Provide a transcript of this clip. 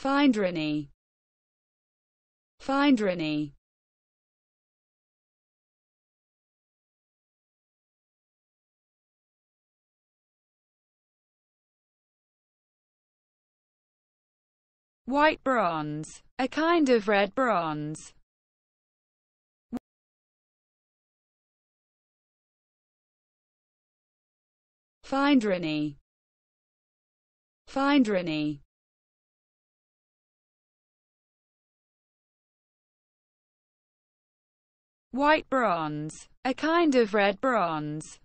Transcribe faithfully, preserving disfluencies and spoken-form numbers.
Findrinny, Findrinny. White bronze, a kind of red bronze. Findrinny, Findrinny. White bronze, a kind of red bronze.